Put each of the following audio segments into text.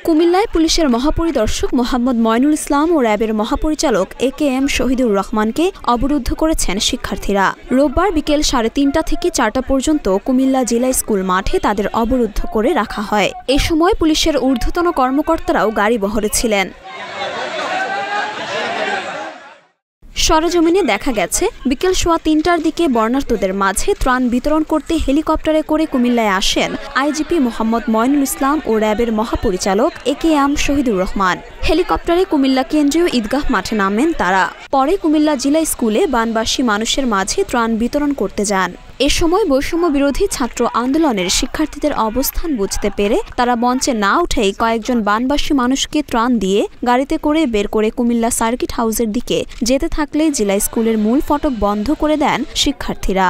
কুমিল্লায় পুলিশের মহাপরিদর্শক মোহাম্মদ ময়নুল ইসলাম ও র্যাবের মহাপরিচালক একেএম শহীদুর রহমানকে অবরুদ্ধ করেছেন শিক্ষার্থীরা। রোববার বিকেল 3:30 থেকে 4টা পর্যন্ত কুমিল্লা জেলা স্কুল মাঠে তাদের অবরুদ্ধ করে রাখা হয়। এ সময় পুলিশের ঊর্ধ্বতন কর্মকর্তারাও গাড়ি বহরে ছিলেন। সরেজমিনে দেখা গেছে, বিকেল 3:15টার দিকে বর্ণাঢ্যদের মাঝে ত্রাণ বিতরণ করতে হেলিকপ্টারে করে কুমিল্লায় আসেন আইজিপি মোহাম্মদ ময়নুল ইসলাম ও র্যাবের মহাপরিচালক একেএম শহীদুর রহমান। হেলিকপ্টারে কুমিল্লা কেন্দ্রীয় ঈদগাহ মাঠে নামেন তারা। পরে কুমিল্লা জেলা স্কুলে বানবাসী মানুষের মাঝে ত্রাণ বিতরণ করতে যান। এ সময় বৈষম্য বিরোধী ছাত্র আন্দোলনের শিক্ষার্থীদের অবস্থান বুঝতে পেরে তারা মঞ্চে না উঠেই কয়েকজন বানবাসী মানুষকে ত্রাণ দিয়ে গাড়িতে করে বের করে কুমিল্লা সার্কিট হাউসের দিকে যেতে থাকলে জেলা স্কুলের মূল ফটক বন্ধ করে দেন শিক্ষার্থীরা।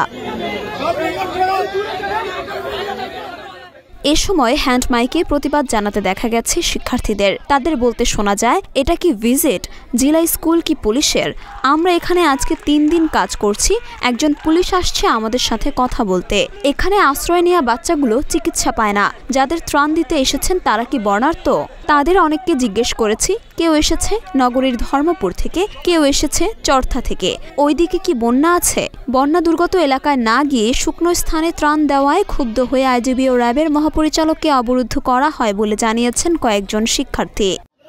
এ সময় হ্যান্ড মাইকে প্রতিবাদ জানাতে দেখা গেছে শিক্ষার্থীদের। তাদের বলতে শোনা যায়, এটা কি ভিজিট, জেলা স্কুল কি পুলিশের? আমরা এখানে আজকে 3 দিন কাজ করছি, একজন পুলিশ আসছে আমাদের সাথে কথা বলতে। এখানে আশ্রয় নেওয়া বাচ্চাগুলো চিকিৎসা পায় না। যাদের ত্রাণ দিতে এসেছেন তারা কি বর্ণাঢ্য? তাদের অনেককে জিজ্ঞেস করেছি, কেউ এসেছে নগরীর ধর্মপুর থেকে, কেউ এসেছে চরথা থেকে। ওইদিকে কি বন্যা আছে? বন্যা দুর্গত এলাকায় না গিয়ে শুকনো স্থানে ত্রাণ দেওয়ায় ক্ষুব্ধ হয়ে আইজিবি ও র্যাবের মহাপরিচালককে অবরুদ্ধ করা হয় বলে জানিয়েছেন কয়েকজন শিক্ষার্থী।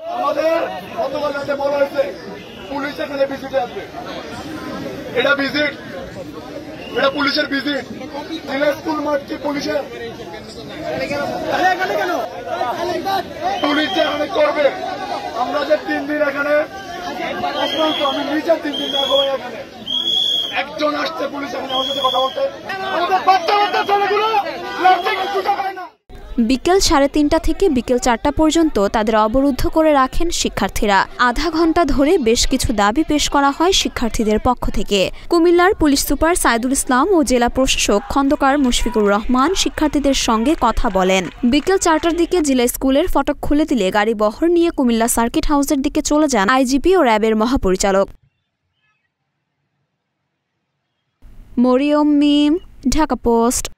পুলিশের ভিজিট, স্কুল মাঠ কি পুলিশের? পুলিশ যে এখানে করবে, আমরা যে 3 দিন এখানে, আমি নিজে 3 দিন থাকবো এখানে। একজন আসছে পুলিশ এখানে আমার সাথে কথা বলতে, আমাদের বাচ্চা বাচ্চা ছেলেগুলো বিকেল 3:30 থেকে বিকেল 4টা পর্যন্ত তাদের অবরুদ্ধ করে রাখেন শিক্ষার্থীরা। আধা ঘন্টা ধরে বেশ কিছু দাবি পেশ করা হয় শিক্ষার্থীদের পক্ষ থেকে। কুমিল্লার পুলিশ সুপার সাইদুল ইসলাম ও জেলা প্রশাসক খন্দকার মুশফিকুর রহমান শিক্ষার্থীদের সঙ্গে কথা বলেন। বিকেল 4টার দিকে জেলা স্কুলের ফটক খুলে দিলে গাড়ি বহর নিয়ে কুমিল্লা সার্কিট হাউসের দিকে চলে যান আইজিপি ও র্যাবের মহাপরিচালক। মরিয়ম মিম, ঢাকা পোস্ট।